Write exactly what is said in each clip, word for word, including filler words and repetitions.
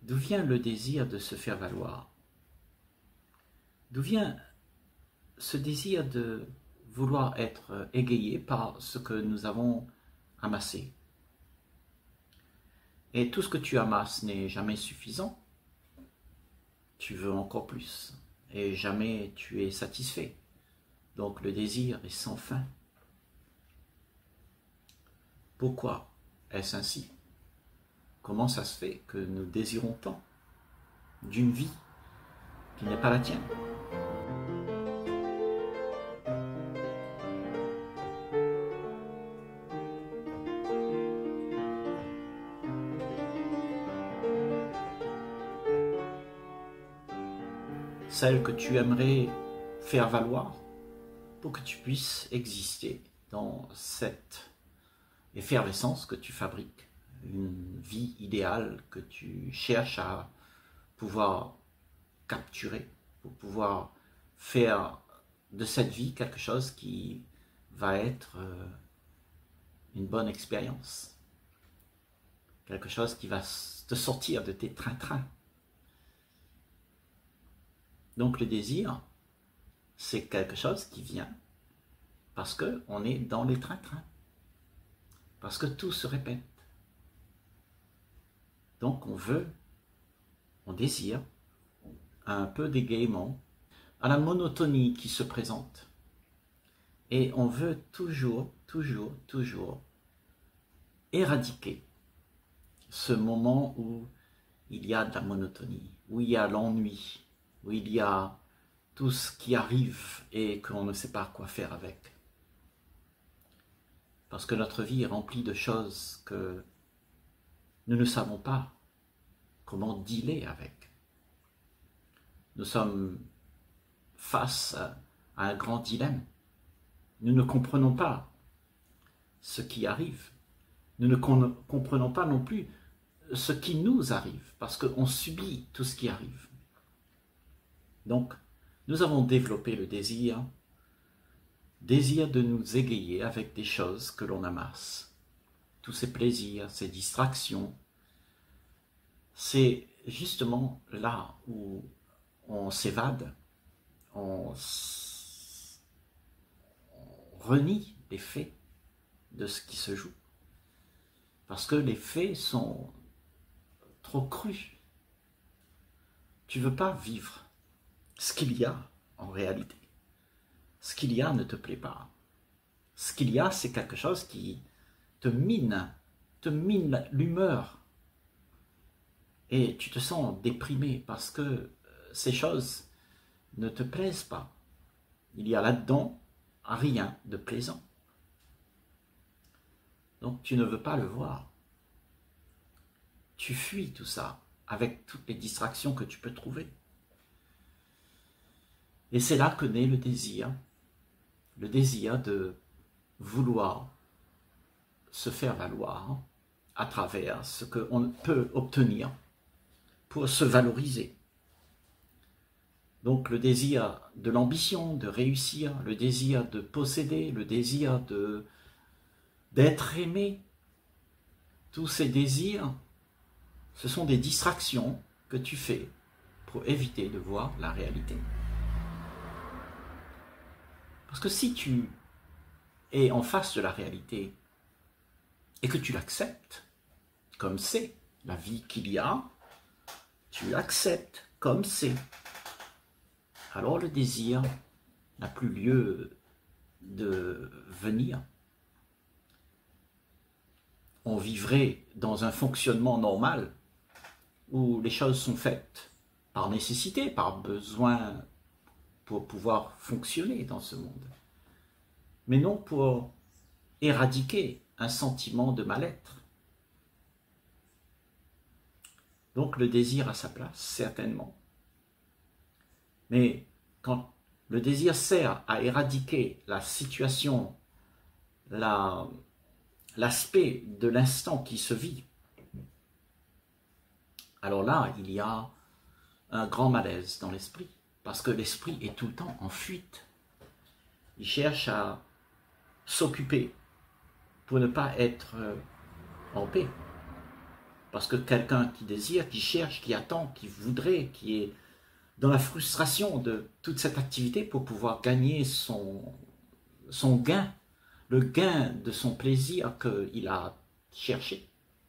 D'où vient le désir de se faire valoir? D'où vient ce désir de vouloir être égayé par ce que nous avons amassé? Et tout ce que tu amasses n'est jamais suffisant. Tu veux encore plus. Et jamais tu es satisfait. Donc le désir est sans fin. Pourquoi est-ce ainsi? Comment ça se fait que nous désirons tant d'une vie qui n'est pas la tienne? Celle que tu aimerais faire valoir pour que tu puisses exister dans cette effervescence que tu fabriques, une vie idéale que tu cherches à pouvoir capturer, pour pouvoir faire de cette vie quelque chose qui va être une bonne expérience, quelque chose qui va te sortir de tes train-train. Donc le désir, c'est quelque chose qui vient parce qu'on est dans les train-train, parce que tout se répète. Donc on veut, on désire un peu d'égaiement à la monotonie qui se présente. Et on veut toujours, toujours, toujours éradiquer ce moment où il y a de la monotonie, où il y a l'ennui, où il y a tout ce qui arrive et qu'on ne sait pas quoi faire avec. Parce que notre vie est remplie de choses que nous ne savons pas comment dealer avec. Nous sommes face à un grand dilemme. Nous ne comprenons pas ce qui arrive. Nous ne comprenons pas non plus ce qui nous arrive, parce qu'on subit tout ce qui arrive. Donc, nous avons développé le désir, désir de nous égayer avec des choses que l'on amasse. Tous ces plaisirs, ces distractions, c'est justement là où on s'évade, on, on renie les faits de ce qui se joue. Parce que les faits sont trop crus. Tu ne veux pas vivre ce qu'il y a en réalité. Ce qu'il y a ne te plaît pas. Ce qu'il y a, c'est quelque chose qui te mine, te mine l'humeur. Et tu te sens déprimé parce que ces choses ne te plaisent pas. Il y a là-dedans rien de plaisant. Donc tu ne veux pas le voir. Tu fuis tout ça avec toutes les distractions que tu peux trouver. Et c'est là que naît le désir, le désir de vouloir se faire valoir à travers ce qu'on peut obtenir pour se valoriser. Donc le désir de l'ambition, de réussir, le désir de posséder, le désir de, d'être aimé, tous ces désirs, ce sont des distractions que tu fais pour éviter de voir la réalité. Parce que si tu es en face de la réalité et que tu l'acceptes comme c'est, la vie qu'il y a, tu l'acceptes comme c'est, alors le désir n'a plus lieu de venir. On vivrait dans un fonctionnement normal où les choses sont faites par nécessité, par besoin pour pouvoir fonctionner dans ce monde, mais non pour éradiquer un sentiment de mal-être. Donc le désir a sa place, certainement. Mais quand le désir sert à éradiquer la situation, la, l'aspect de l'instant qui se vit, alors là, il y a un grand malaise dans l'esprit. Parce que l'esprit est tout le temps en fuite. Il cherche à s'occuper pour ne pas être en paix. Parce que quelqu'un qui désire, qui cherche, qui attend, qui voudrait, qui est dans la frustration de toute cette activité pour pouvoir gagner son, son gain, le gain de son plaisir qu'il a cherché.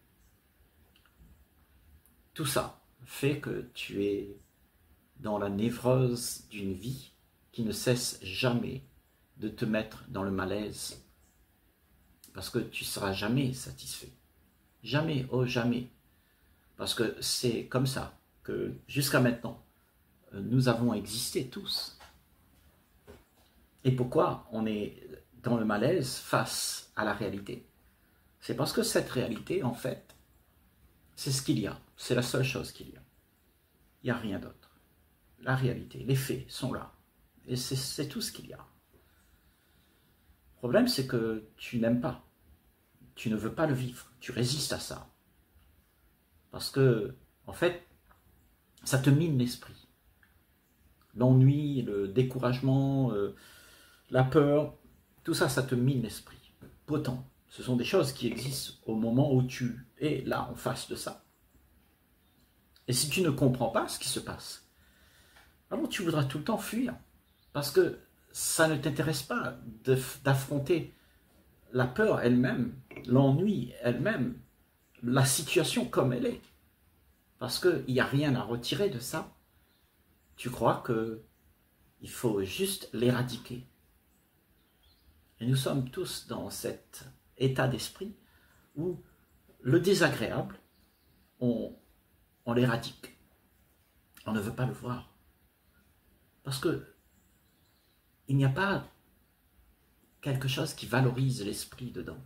Tout ça fait que tu es dans la névrose d'une vie qui ne cesse jamais de te mettre dans le malaise. Parce que tu ne seras jamais satisfait. Jamais, oh jamais. Parce que c'est comme ça que jusqu'à maintenant, nous avons existé tous. Et pourquoi on est dans le malaise face à la réalité? C'est parce que cette réalité, en fait, c'est ce qu'il y a. C'est la seule chose qu'il y a. Il n'y a rien d'autre. La réalité, les faits sont là. Et c'est tout ce qu'il y a. Le problème, c'est que tu n'aimes pas. Tu ne veux pas le vivre. Tu résistes à ça. Parce que, en fait, ça te mine l'esprit. L'ennui, le découragement, euh, la peur, tout ça, ça te mine l'esprit. Pourtant, ce sont des choses qui existent au moment où tu es là, en face de ça. Et si tu ne comprends pas ce qui se passe, alors tu voudras tout le temps fuir. Parce que ça ne t'intéresse pas d'affronter la peur elle-même, l'ennui elle-même, la situation comme elle est. Parce qu'il n'y a rien à retirer de ça. Tu crois qu'il faut juste l'éradiquer. Et nous sommes tous dans cet état d'esprit où le désagréable, on, on l'éradique. On ne veut pas le voir. Parce que il n'y a pas quelque chose qui valorise l'esprit dedans.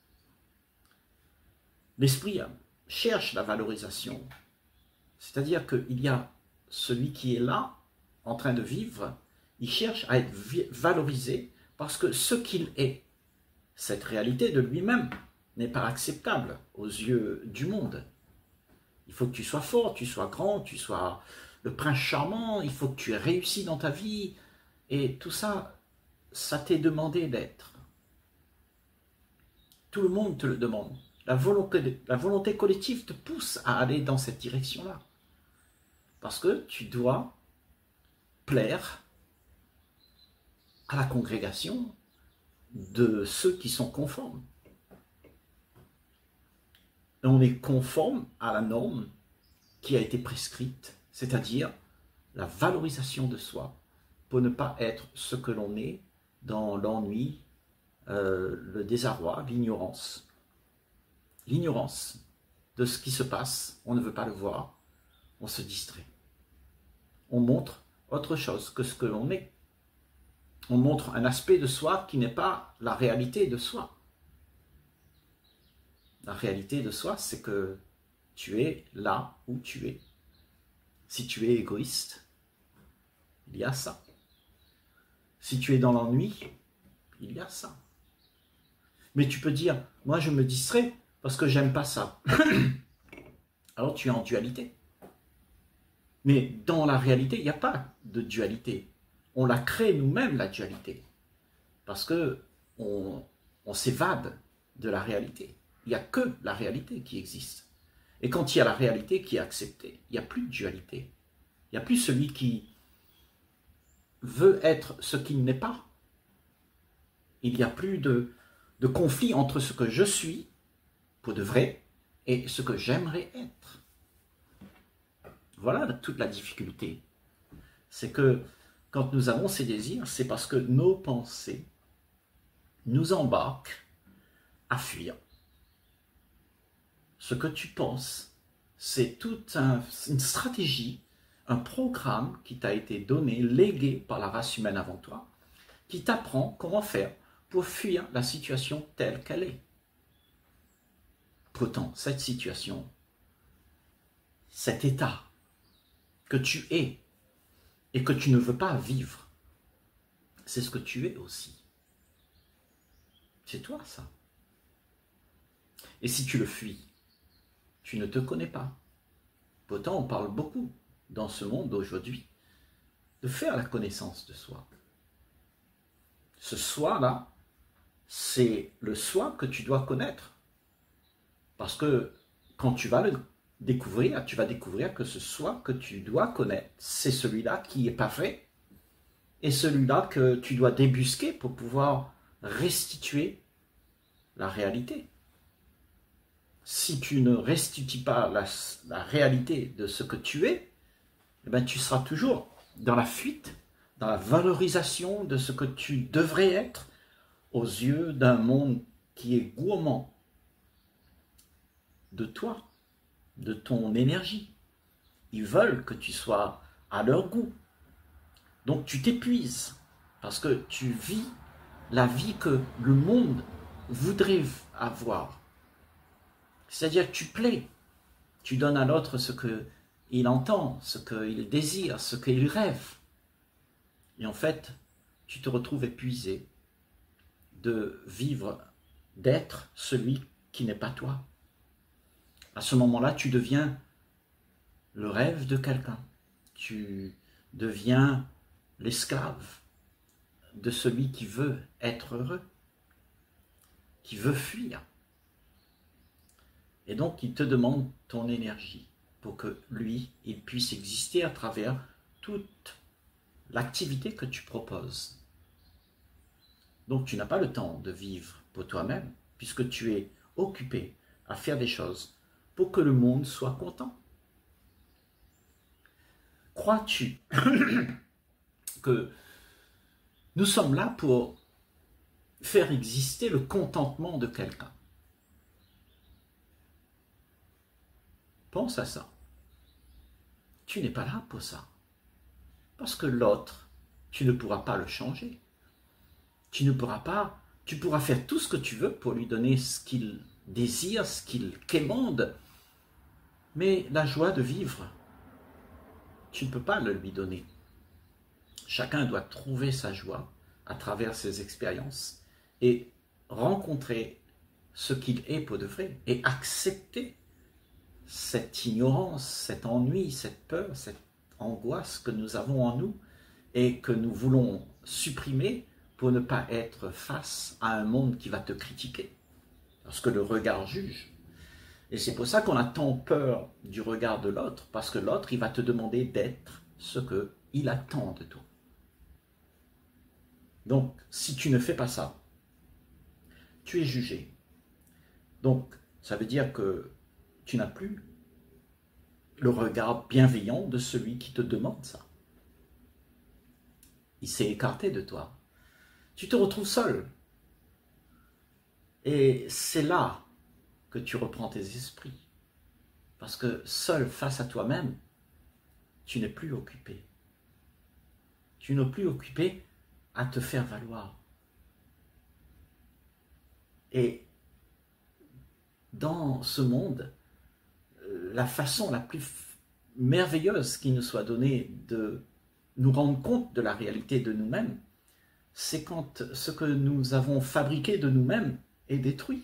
L'esprit cherche la valorisation. C'est-à-dire qu'il y a celui qui est là, en train de vivre, il cherche à être valorisé parce que ce qu'il est, cette réalité de lui-même, n'est pas acceptable aux yeux du monde. Il faut que tu sois fort, tu sois grand, tu sois le prince charmant, il faut que tu aies réussi dans ta vie. Et tout ça, ça t'est demandé d'être. Tout le monde te le demande. La volonté, la volonté collective te pousse à aller dans cette direction-là. Parce que tu dois plaire à la congrégation de ceux qui sont conformes. Et on est conforme à la norme qui a été prescrite, c'est-à-dire la valorisation de soi, pour ne pas être ce que l'on est dans l'ennui, euh, le désarroi, l'ignorance. L'ignorance de ce qui se passe, on ne veut pas le voir, on se distrait. On montre autre chose que ce que l'on est. On montre un aspect de soi qui n'est pas la réalité de soi. La réalité de soi, c'est que tu es là où tu es. Si tu es égoïste, il y a ça. Si tu es dans l'ennui, il y a ça. Mais tu peux dire, moi je me distrais parce que j'aime pas ça. Alors tu es en dualité. Mais dans la réalité, il n'y a pas de dualité. On la crée nous-mêmes, la dualité. Parce que on, on s'évade de la réalité. Il n'y a que la réalité qui existe. Et quand il y a la réalité qui est acceptée, il n'y a plus de dualité. Il n'y a plus celui qui veut être ce qu'il n'est pas. Il n'y a plus de, de conflit entre ce que je suis, pour de vrai, et ce que j'aimerais être. Voilà toute la difficulté. C'est que quand nous avons ces désirs, c'est parce que nos pensées nous embarquent à fuir. Ce que tu penses, c'est toute un, une stratégie, un programme qui t'a été donné, légué par la race humaine avant toi, qui t'apprend comment faire pour fuir la situation telle qu'elle est. Pourtant, cette situation, cet état que tu es et que tu ne veux pas vivre, c'est ce que tu es aussi. C'est toi, ça. Et si tu le fuis, tu ne te connais pas. Pourtant, on parle beaucoup dans ce monde d'aujourd'hui de faire la connaissance de soi. Ce soi-là, c'est le soi que tu dois connaître. Parce que quand tu vas le découvrir, tu vas découvrir que ce soi que tu dois connaître, c'est celui-là qui est parfait, et celui-là que tu dois débusquer pour pouvoir restituer la réalité. Si tu ne restitues pas la, la réalité de ce que tu es, eh bien, tu seras toujours dans la fuite, dans la valorisation de ce que tu devrais être aux yeux d'un monde qui est gourmand de toi, de ton énergie. Ils veulent que tu sois à leur goût. Donc tu t'épuises parce que tu vis la vie que le monde voudrait avoir. C'est-à-dire que tu plais, tu donnes à l'autre ce qu'il entend, ce qu'il désire, ce qu'il rêve. Et en fait, tu te retrouves épuisé de vivre, d'être celui qui n'est pas toi. À ce moment-là, tu deviens le rêve de quelqu'un. Tu deviens l'esclave de celui qui veut être heureux, qui veut fuir. Et donc, il te demande ton énergie pour que lui, il puisse exister à travers toute l'activité que tu proposes. Donc, tu n'as pas le temps de vivre pour toi-même, puisque tu es occupé à faire des choses pour que le monde soit content. Crois-tu que nous sommes là pour faire exister le contentement de quelqu'un? Pense à ça. Tu n'es pas là pour ça. Parce que l'autre, tu ne pourras pas le changer. Tu ne pourras pas, tu pourras faire tout ce que tu veux pour lui donner ce qu'il désire, ce qu'il quémande. Mais la joie de vivre, tu ne peux pas le lui donner. Chacun doit trouver sa joie à travers ses expériences et rencontrer ce qu'il est pour de vrai et accepter cette ignorance, cet ennui, cette peur, cette angoisse que nous avons en nous et que nous voulons supprimer pour ne pas être face à un monde qui va te critiquer, parce que le regard juge. Et c'est pour ça qu'on a tant peur du regard de l'autre, parce que l'autre, il va te demander d'être ce qu'il attend de toi. Donc, si tu ne fais pas ça, tu es jugé. Donc, ça veut dire que tu n'as plus le regard bienveillant de celui qui te demande ça. Il s'est écarté de toi. Tu te retrouves seul. Et c'est là que tu reprends tes esprits. Parce que seul face à toi-même, tu n'es plus occupé. Tu n'es plus occupé à te faire valoir. Et dans ce monde, la façon la plus merveilleuse qui nous soit donnée de nous rendre compte de la réalité de nous-mêmes, c'est quand ce que nous avons fabriqué de nous-mêmes est détruit.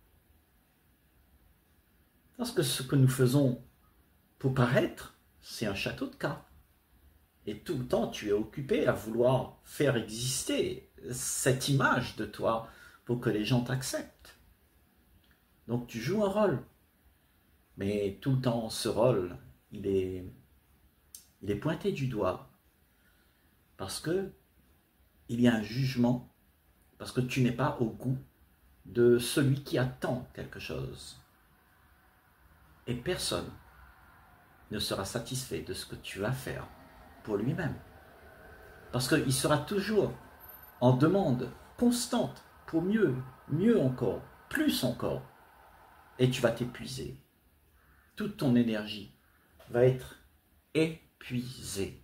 Parce que ce que nous faisons pour paraître, c'est un château de cartes. Et tout le temps, tu es occupé à vouloir faire exister cette image de toi pour que les gens t'acceptent. Donc tu joues un rôle. Mais tout le temps, ce rôle, il est, il est pointé du doigt. Parce que il y a un jugement, parce que tu n'es pas au goût de celui qui attend quelque chose. Et personne ne sera satisfait de ce que tu vas faire pour lui-même. Parce qu'il sera toujours en demande constante pour mieux, mieux encore, plus encore. Et tu vas t'épuiser. Toute ton énergie va être épuisée.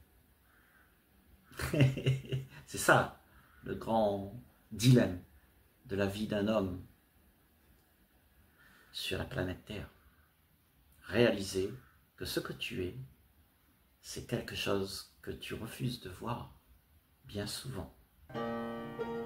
C'est ça, le grand dilemme de la vie d'un homme sur la planète Terre. Réaliser que ce que tu es, c'est quelque chose que tu refuses de voir bien souvent.